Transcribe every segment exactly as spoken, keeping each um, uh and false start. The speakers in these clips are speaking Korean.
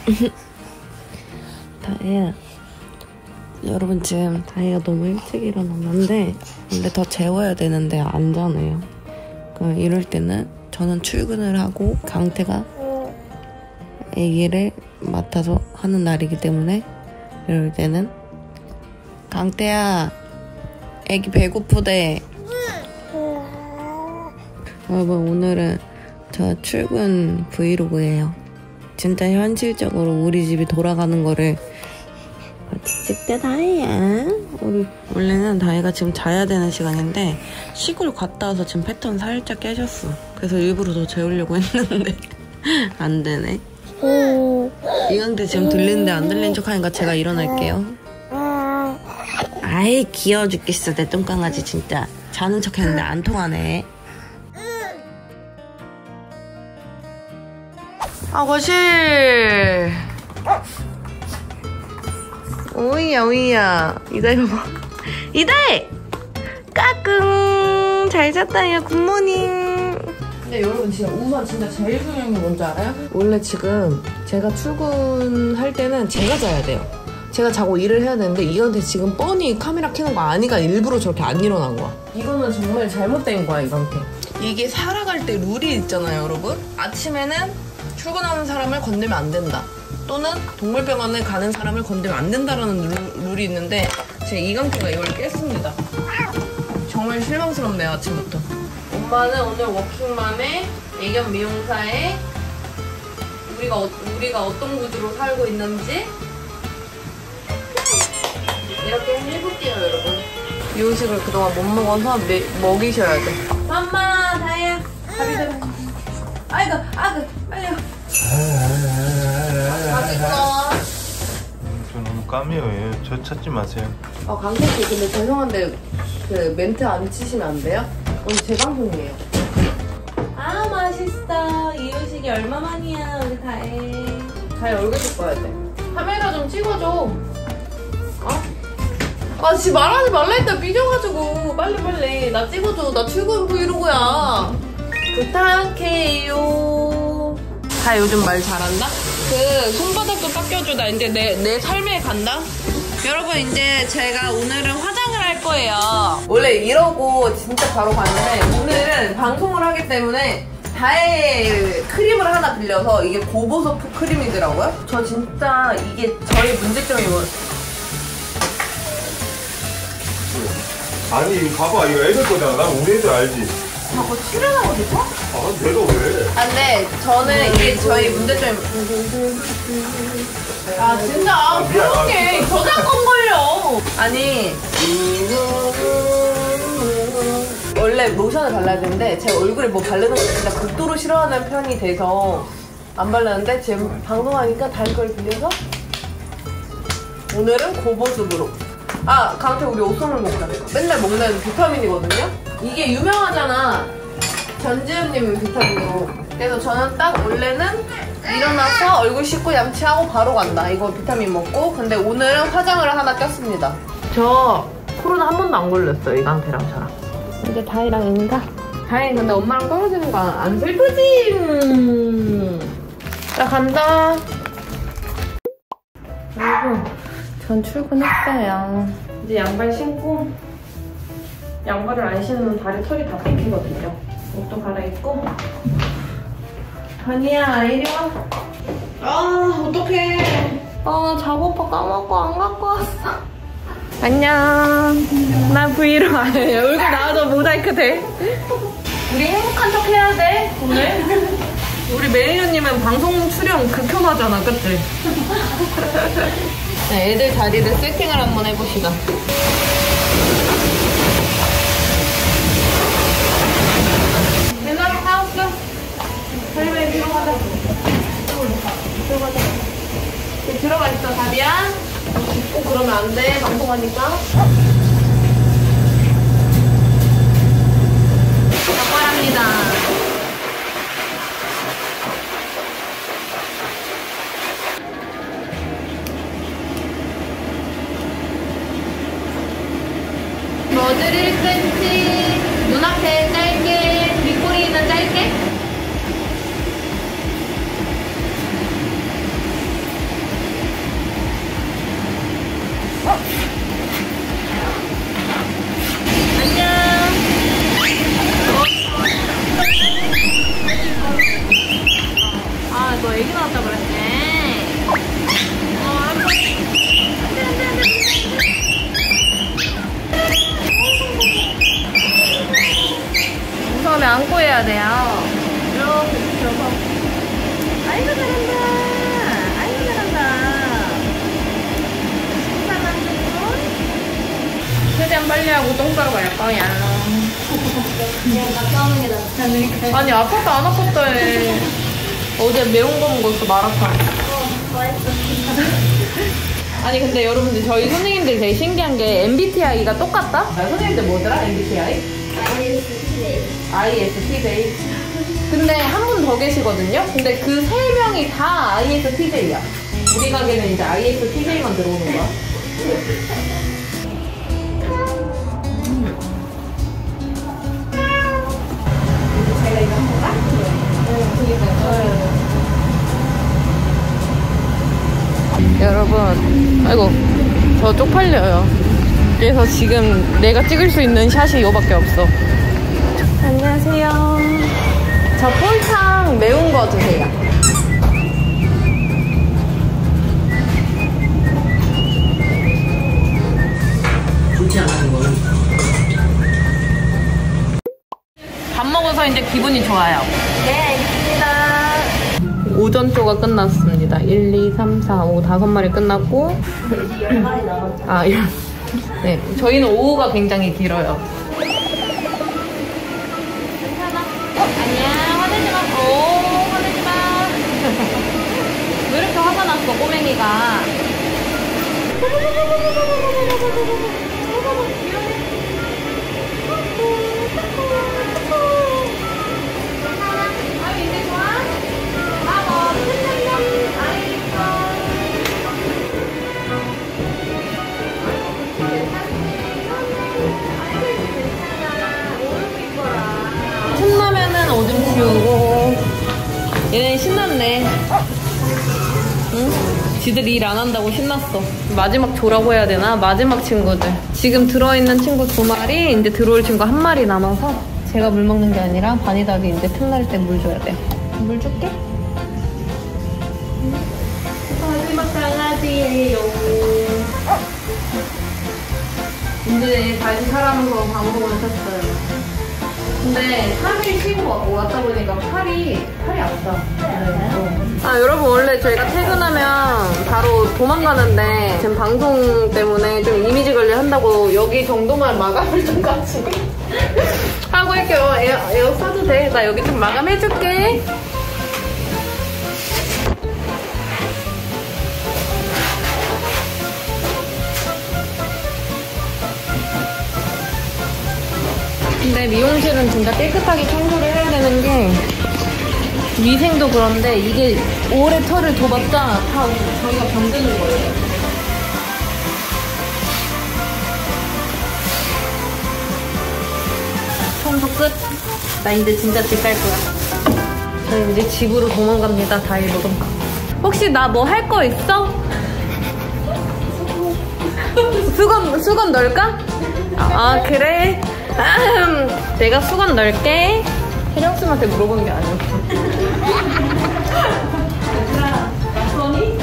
다혜야, 여러분 지금 다혜가 너무 일찍 일어났는데 원래 더 재워야 되는데 안 자네요. 그럼 이럴 때는 저는 출근을 하고 강태가 아기를 맡아서 하는 날이기 때문에 이럴 때는 강태야, 아기 배고프대. 여러분 오늘은 저 출근 브이로그예요. 진짜 현실적으로 우리 집이 돌아가는 거를 같이 찍대. 다혜야, 우리 원래는 다혜가 지금 자야 되는 시간인데 시골 갔다 와서 지금 패턴 살짝 깨졌어. 그래서 일부러 더 재우려고 했는데 안 되네. 이강태 지금 들리는데 안 들리는 척 하니까 제가 일어날게요. 아이 귀여워 죽겠어 내 똥강아지. 진짜 자는 척 했는데 안 통하네. 아, 거실. 오이야, 오이야. 이다이 봐봐. 이다이! 까꿍! 잘 잤다요. 굿모닝. 근데 여러분, 진짜 우선 진짜 제일 중요한 게 뭔지 알아요? 원래 지금 제가 출근할 때는 제가 자야 돼요. 제가 자고 일을 해야 되는데 이건데 지금 뻔히 카메라 켜는 거 아니까 일부러 저렇게 안 일어난 거야. 이거는 정말 잘못된 거야, 이건데. 이게 살아갈 때 룰이 있잖아요, 여러분. 아침에는 출근하는 사람을 건들면 안 된다. 또는 동물병원을 가는 사람을 건들면 안 된다라는 룰, 룰이 있는데 제 이강태가 이걸 깼습니다. 정말 실망스럽네요, 아침부터. 엄마는 오늘 워킹맘의 애견 미용사에 우리가, 어, 우리가 어떤 구조로 살고 있는지 이렇게 해볼게요, 여러분. 이 음식을 그동안 못 먹어서 매, 먹이셔야 돼. 엄마, 다혜야, 밥이 들어. 아이고, 아이고, 빨리 와. 맛있어. 저 너무 까매요. 저 찾지 마세요. 아, 강태씨, 근데 죄송한데 그 멘트 안 치시면 안 돼요? 오늘 제 방송이에요. 아, 맛있어. 이 음식이 얼마만이야, 우리 다혜. 다혜 얼굴 좀 봐야 돼. 카메라 좀 찍어줘. 어? 아, 지금 말하지 말라 했다 삐져가지고. 빨리빨리 나 찍어줘. 나 출근 브이로그야. 부탁해요. 다 요즘 말 잘한다? 그 손바닥도 닦여줘. 나 이제 내, 내 삶에 간다? 여러분, 이제 제가 오늘은 화장을 할 거예요. 원래 이러고 진짜 바로 갔는데 오늘은 방송을 하기 때문에 다혜 크림을 하나 빌려서 이게 고보소프 크림이더라고요. 저 진짜 이게 저의 문제점이 뭐였어요? 아니 이거 봐봐, 이거 애들 거잖아. 난 우리 애들 알지. 자꾸 출연하고 싶어? 아, 내가 왜? 아, 근데 저는 이게 저희 문제점이 아, 진짜 아, 그렇게 저작권 걸려. 아니 원래 로션을 발라야 되는데 제 얼굴에 뭐 바르는 거 진짜 극도로 싫어하는 편이 돼서 안 발랐는데 지금 방송하니까 다른 걸 빌려서 오늘은 고보습으로. 아, 강태 우리 옥수물 먹자. 맨날 먹는 비타민이거든요? 이게 유명하잖아. 전지현님 비타민으로. 그래서 저는 딱 원래는 일어나서 얼굴 씻고 양치하고 바로 간다. 이거 비타민 먹고. 근데 오늘은 화장을 하나 꼈습니다. 저 코로나 한 번도 안 걸렸어요, 이 강태랑 저랑. 이제 다혜랑 인가? 다혜 근데 엄마랑 떨어지는 거 안 슬프지? 음. 나 간다. 여러분, 전 출근했어요. 이제 양발 신고, 양발을 안 신으면 다리 털이 다 뺏기거든요. 옷도 갈아입고. 다니야, 이리 와. 아, 어떡해. 아, 작업복 까먹고 안 갖고 왔어. 안녕. 나 브이로그 안 해. 얼굴 나와도 모자이크 돼. 우리 행복한 척 해야 돼, 오늘. 우리 매니저님은 방송 출연 극혐하잖아, 그치? 네, 애들 자리를 세팅을 한번 해봅시다. 맨날 나왔어. 빨리빨리 들어가자. 들어가자. 들어가 있어, 다비야. 꼭 그러면 안 돼, 방송하니까. 정말합니다. 머리를 일 센티미터, 눈앞에 짧게, 뒷꼬리는 짧게. 엉덩이 안고 해야 돼요. 이렇게 붙여서. 아이고 잘한다. 아이고 잘한다. 최대한 빨리 하고 똥 싸러 갈 거야. 그냥 갔다 오는 게 낫지 않을까? 아니 아팠다 안 아팠다 해. 어제 매운 거 먹었어 마라탕. 어, 맛있어. 아니 근데 여러분들 저희 선생님들 되게 신기한 게 엠비티아이가 똑같다? 아, 선생님들 뭐더라 엠비티아이? 아이에스티제이. 근데 한 분 더 계시거든요? 근데 그 세 명이 다 아이에스티제이야. 우리 가게는 이제 아이에스티제이만 들어오는 거야. 제가 이거 한 건가? 여러분, 아이고, 저 쪽팔려요. 그래서 지금 내가 찍을 수 있는 샷이 이거밖에 없어. 안녕하세요. 저 폴탕 매운 거 주세요. 좋지 않은 거는 밥 먹어서 이제 기분이 좋아요. 네, 알겠습니다. 오전 조가 끝났습니다. 일, 이, 삼, 사, 오 다섯 마리 끝났고. 이제 열 마리 남았죠. 아, 예. 네. 저희는 오후가 굉장히 길어요. 괜찮아. 어, 안녕. 화내지 마. 오, 화내지 마. 왜 이렇게 화가 났어, 꼬맹이가. 아유, 이제 좋아? 나 뭐, 냠냠냠. 아이고. 신나면은 오줌 치우고. 얘네 신났네. 응? 지들 일 안 한다고 신났어. 마지막 조라고 해야 되나? 마지막 친구들. 지금 들어있는 친구 두 마리, 이제 들어올 친구 한 마리 남아서 제가 물 먹는 게 아니라 바니닥이 이제 틈날 때 물 줘야 돼. 물 줄게. 마지막 강아지예요. 근데 다시 사람으로 방송을 켰어요. 근데 삼 일 쉬고 왔다 보니까 팔이, 팔이 아프다. 아, 여러분, 원래 저희가 퇴근하면 바로 도망가는데 지금 방송 때문에 좀 이미지 관리 한다고 여기 정도만 마감을 좀 같이 하고 할게요. 에어, 에어 써도 돼. 나 여기 좀 마감해줄게. 근데 미용실은 진짜 깨끗하게 청소를 해야 되는 게 위생도 그런데 이게 오래 털을 둬봤자 다 저희가 병드는 거예요. 청소 끝. 나 이제 진짜 집 갈 거야. 저희 이제 집으로 도망갑니다. 다이로로. 혹시 나 뭐 할 거 있어? 수건 수건 넣을까? 아 그래? 음, 내가 수건 넣을게. 혜령쌤한테 물어보는 게 아니었어. 얘들아, 낯서니?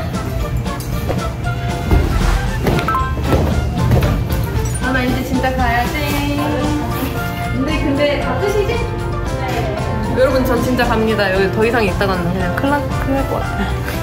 아, 나 이제 진짜 가야지. 근데, 근데 다 끝이지? 네. 여러분, 전 진짜 갑니다. 여기 더 이상 있다가는 그냥 큰일 날 것 같아요.